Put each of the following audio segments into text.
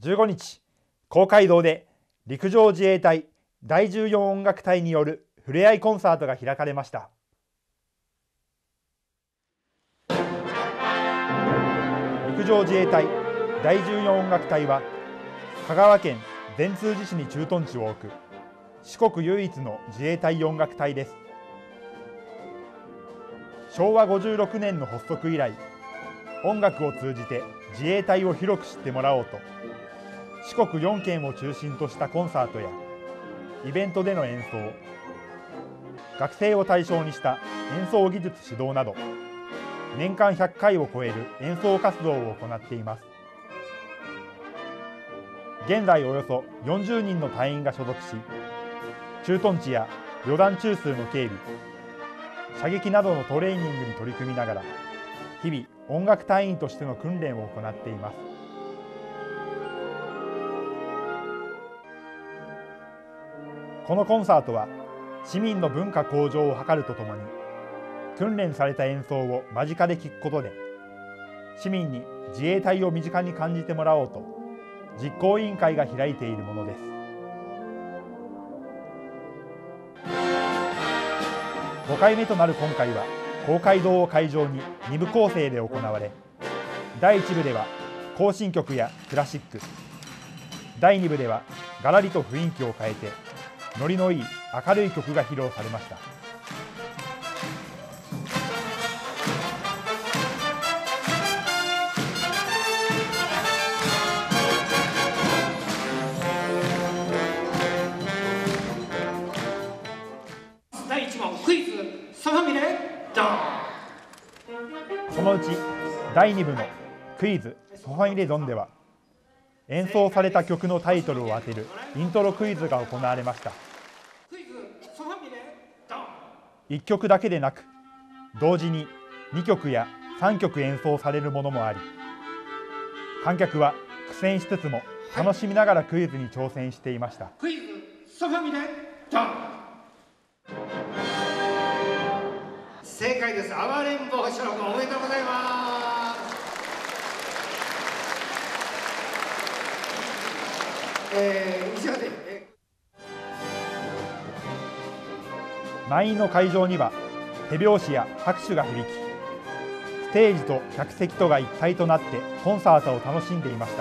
15日、公会堂で陸上自衛隊第14音楽隊によるふれあいコンサートが開かれました。陸上自衛隊第14音楽隊は香川県善通寺市に駐屯地を置く四国唯一の自衛隊音楽隊です。昭和56年の発足以来、音楽を通じて自衛隊を広く知ってもらおうと、四国4県を中心としたコンサートやイベントでの演奏、学生を対象にした演奏技術指導など、年間100回を超える演奏活動を行っています。現在およそ40人の隊員が所属し、駐屯地や旅団中枢の警備、射撃などのトレーニングに取り組みながら、日々音楽隊員としての訓練を行っています。このコンサートは市民の文化向上を図るとともに、訓練された演奏を間近で聴くことで、市民に自衛隊を身近に感じてもらおうと実行委員会が開いているものです。5回目となる今回は、公会堂を会場に2部構成で行われ、第1部では行進曲やクラシック、第2部ではがらりと雰囲気を変えてノリのいい明るい曲が披露されました。 第1問クイズソファミでドン。 そのうち第2部のクイズソファミレドンでは、演奏された曲のタイトルを当てるイントロクイズが行われました。1曲だけでなく、同時に2曲や3曲演奏されるものもあり、観客は苦戦しつつも楽しみながらクイズに挑戦していました。 クイズソファミでドン。正解です。暴れん坊星野君、おめでとうございます。以上で満員の会場には手拍子や拍手が響き、ステージと客席とが一体となってコンサートを楽しんでいました。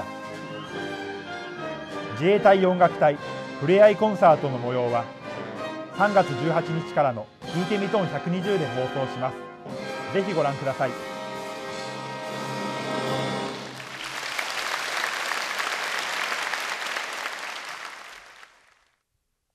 自衛隊音楽隊ふれあいコンサートの模様は3月18日からの聞いてみとん120で放送します。ぜひご覧ください。